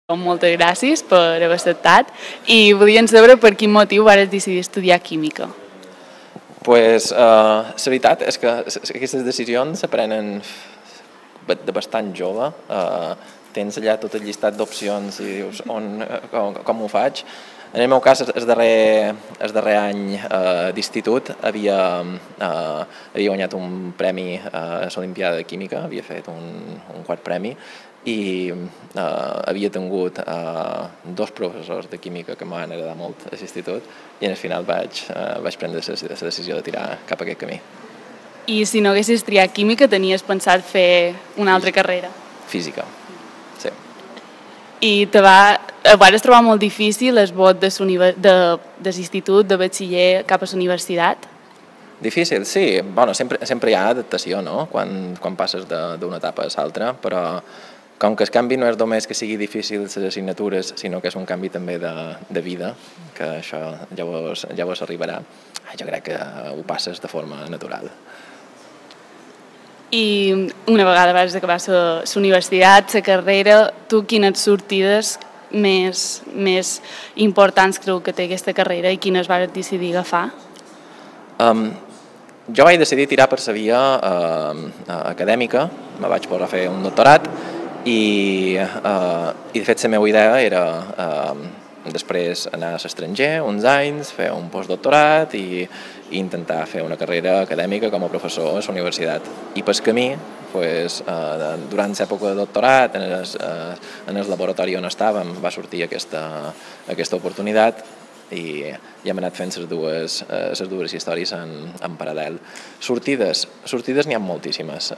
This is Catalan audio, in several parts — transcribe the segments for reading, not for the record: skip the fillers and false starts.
Moltes gràcies per haver acceptat i volíem saber per quin motiu vas decidir estudiar química. Pues, la veritat és que aquestes decisions s'aprenen de bastant jove. Tens allà tot el llistat d'opcions i dius com ho faig. En el meu cas, el darrer any d'institut havia guanyat un premi a l'Olimpiada de Química, havia fet un quart premi i havia tingut dos professors de química que m'han agradat molt a l'institut i al final vaig prendre la decisió de tirar cap a aquest camí. I si no haguessis triat química, tenies pensat fer una altra carrera? Física, sí. I vas trobar molt difícil el vot de l'institut, de batxiller cap a la universitat? Difícil, sí. Bueno, sempre hi ha adaptació, no?, quan passes d'una etapa a l'altra, però com que el canvi no és només que sigui difícil les assignatures, sinó que és un canvi també de vida, que això ja vos arribarà, jo crec que ho passes de forma natural. I una vegada vas acabar la universitat, la carrera, tu quines sortides més importants creu que té aquesta carrera i quines vas decidir agafar? Jo vaig decidir tirar per la via acadèmica, me vaig posar a fer un doctorat i de fet la meva idea era després anar a l'estranger uns anys, fer un postdoctorat i intentar fer una carrera acadèmica com a professor a la universitat. I pel camí, durant l'època de doctorat, en el laboratori on estàvem, va sortir aquesta oportunitat i hem anat fent les dues històries en paral·lel. Sortides n'hi ha moltíssimes,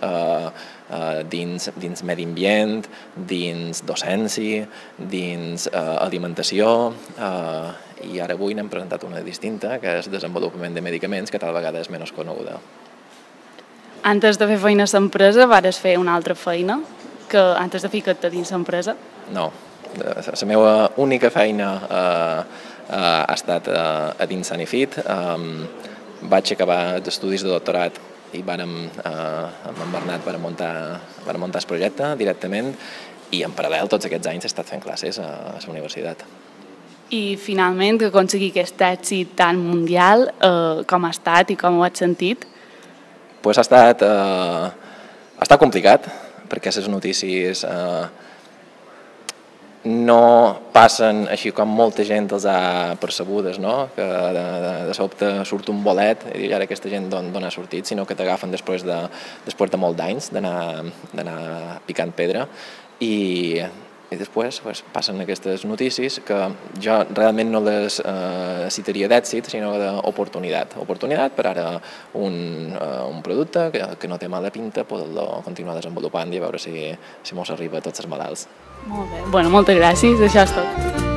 dins medi ambient, dins docència, dins alimentació, i ara avui n'hem presentat una distinta, que és desenvolupament de medicaments, que tal vegada és menys coneguda. Antes de fer feina a l'empresa, vas fer una altra feina, que antes de ficar-te dins l'empresa? No, la meva única feina ha estat a dins Sanifit. Vaig acabar els estudis de doctorat i amb en Bernat vam muntar el projecte directament i en paral·lel tots aquests anys he estat fent classes a la universitat. I finalment, que aconseguir aquest èxit tan mundial, com ha estat i com ho has sentit? Ha estat complicat, perquè les notícies no passen així com molta gent els ha percebudes, no?, que de sobte surt un bolet i ara aquesta gent d'on ha sortit, sinó que t'agafen després de molts d'anys d'anar picant pedra i després passen aquestes notícies que jo realment no les citaria d'èxit, sinó d'oportunitat. Oportunitat per ara un producte que no té mala pinta, poder-lo continuar desenvolupant i a veure si mos arriba a tots els malalts. Molt bé. Moltes gràcies. Això és tot.